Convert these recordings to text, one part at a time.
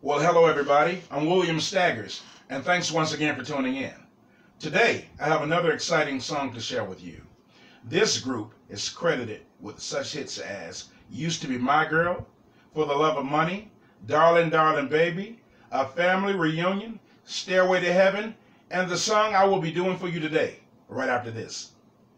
Well, hello everybody. I'm William Staggers, and thanks once again for tuning in. Today, I have another exciting song to share with you. This group is credited with such hits as Used to Be My Girl, For the Love of Money, Darling, Darling Baby, A Family Reunion, Stairway to Heaven, and the song I will be doing for you today, right after this.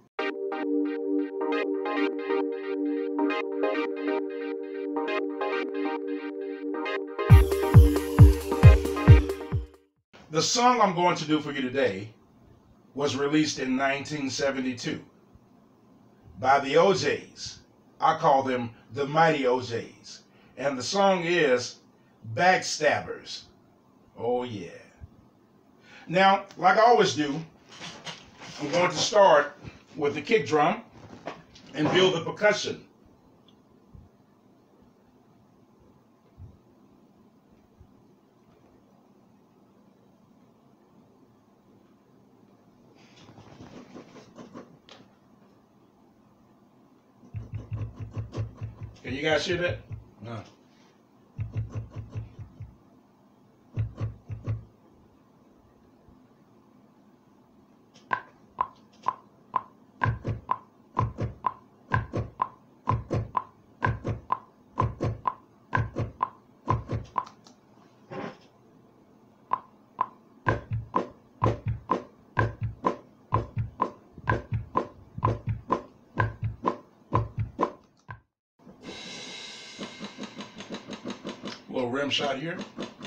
The song I'm going to do for you today was released in 1972 by the OJs. I call them the Mighty OJs. And the song is Backstabbers. Oh yeah. Now, like I always do, I'm going to start with the kick drum and build the percussion. Can you guys hear that? No. Little rim shot here.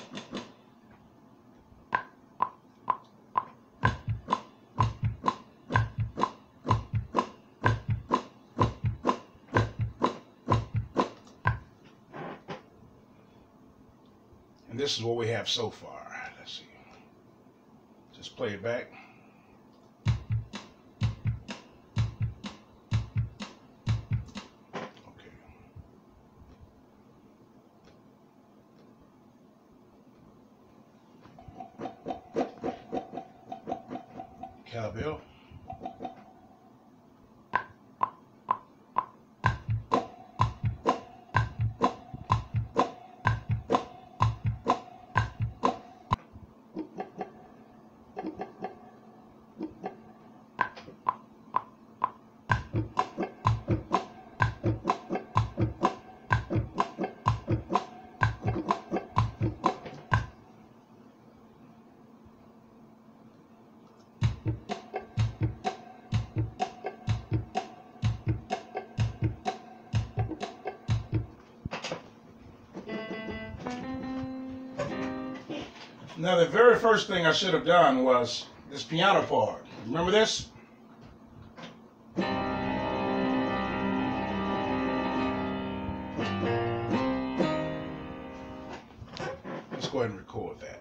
And this is what we have so far. Let's see. Just play it back. Cowbell. Now, the very first thing I should have done was this piano part. Remember this? Let's go ahead and record that.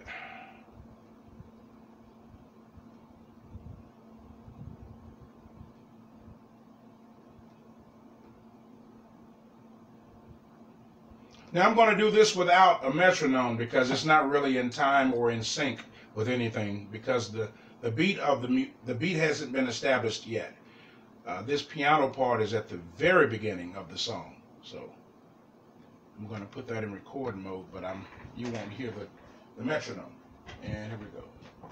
Now I'm going to do this without a metronome because it's not really in time or in sync with anything because the beat of the beat hasn't been established yet. This piano part is at the very beginning of the song, so I'm going to put that in recording mode, but you won't hear the metronome. And here we go.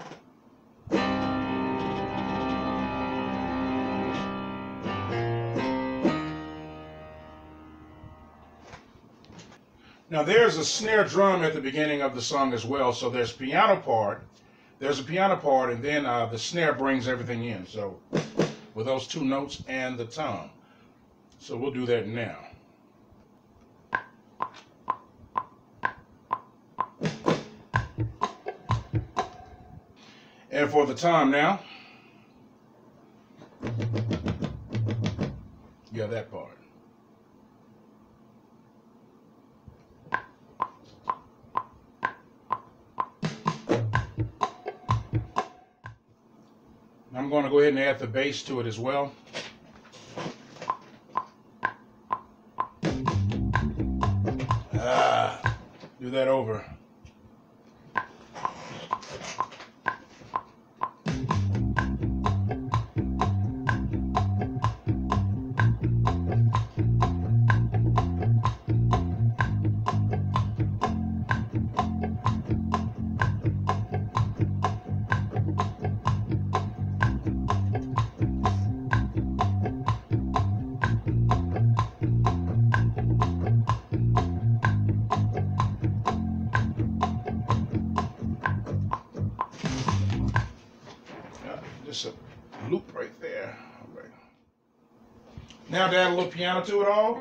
Now there's a snare drum at the beginning of the song as well, so there's a piano part, and then the snare brings everything in, so with those two notes and the tom. So we'll do that now. And for the tom now, you have that part. I'm going to go ahead and add the bass to it as well. Do that over. Just a loop right there. All right. Now to add a little piano to it all.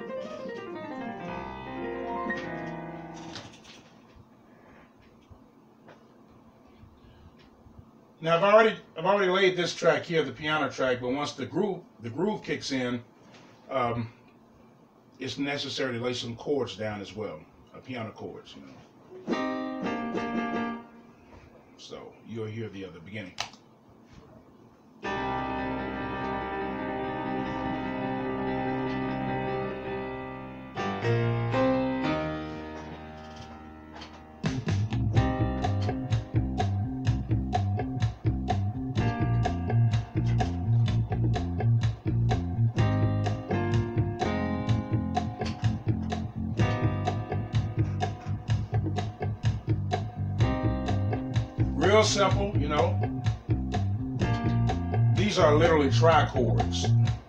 Now I've already laid this track here, the piano track, but once the groove kicks in, it's necessary to lay some chords down as well, piano chords, you know. So you'll hear the other beginning. Real simple, you know. These are literally trichords.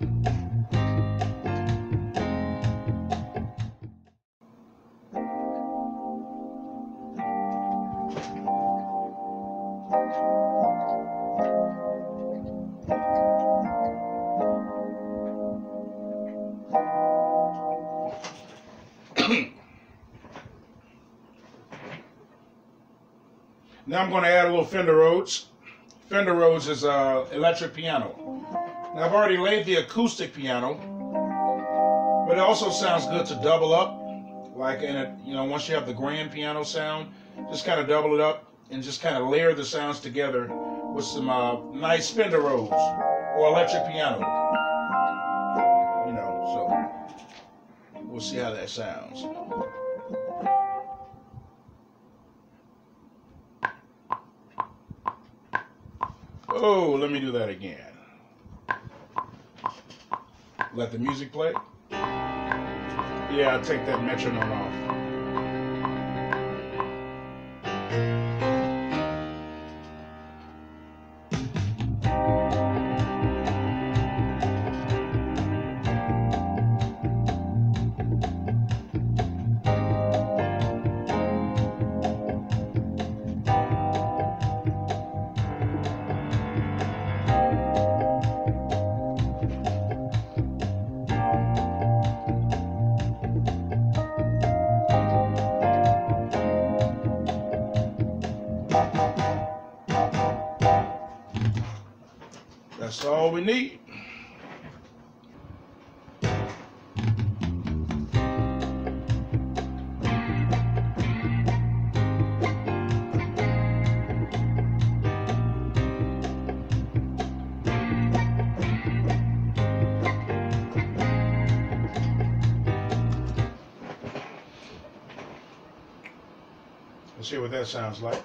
Now I'm going to add a little Fender Rhodes. Fender Rhodes is electric piano. Now I've already laid the acoustic piano, but it also sounds good to double up, like in it, you know, once you have the grand piano sound, just kind of double it up and just kind of layer the sounds together with some nice Fender Rhodes or electric piano. You know, so we'll see how that sounds. Oh, let me do that again. Let the music play. Yeah, I'll take that metronome off. That's all we need. Let's see what that sounds like.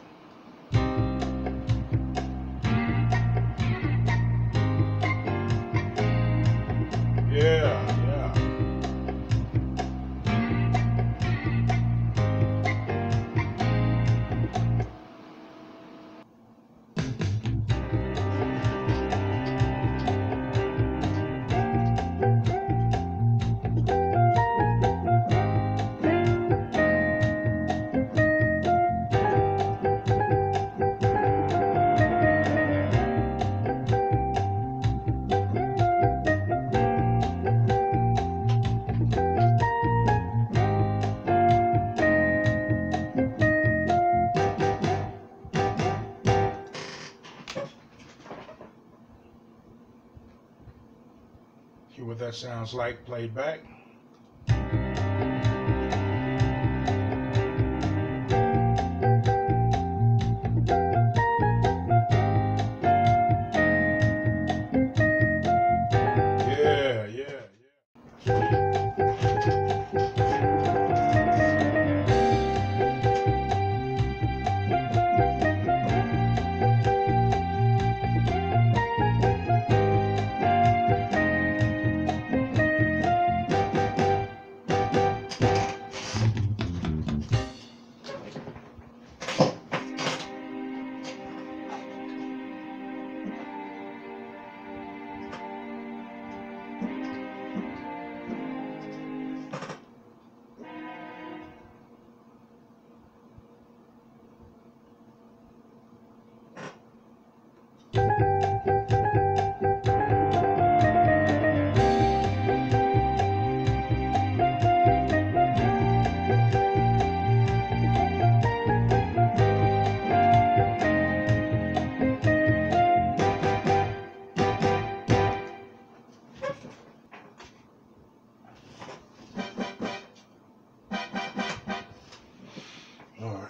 Yeah. Hear what that sounds like played back.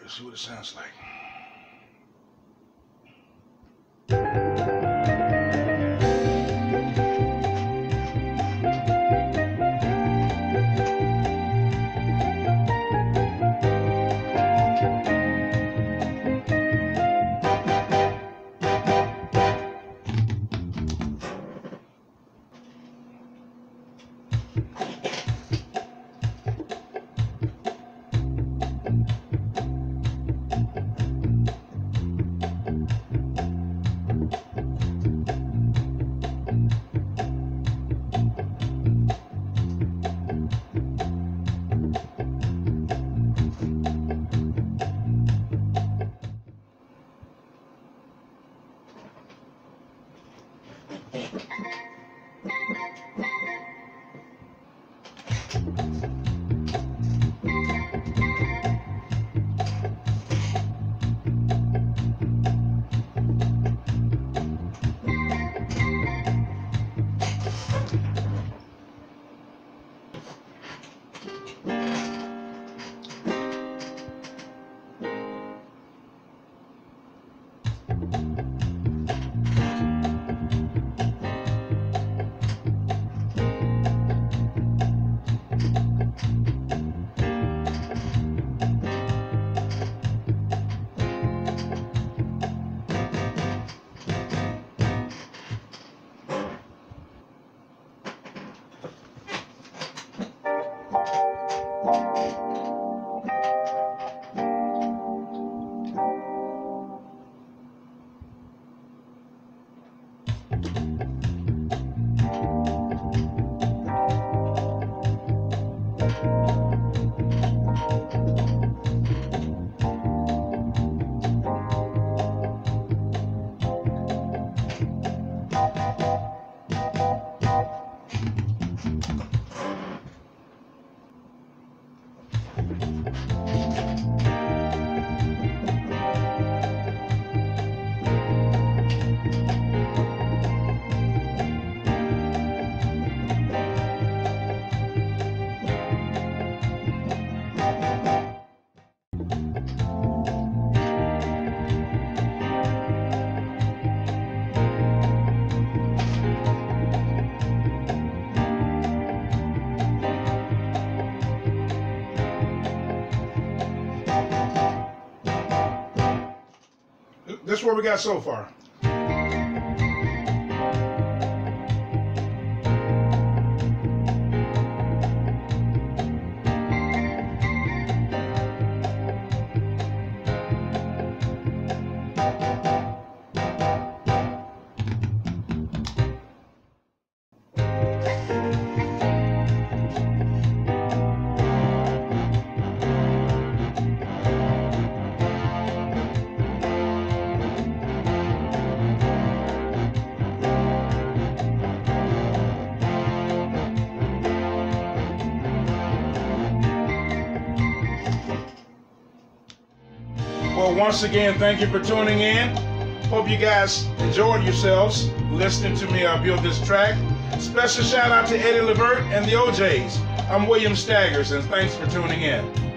Let's see what it sounds like. That's what we got so far. Well, once again, thank you for tuning in. Hope you guys enjoyed yourselves listening to me build this track. Special shout out to Eddie Levert and the OJs. I'm William Staggers, and thanks for tuning in.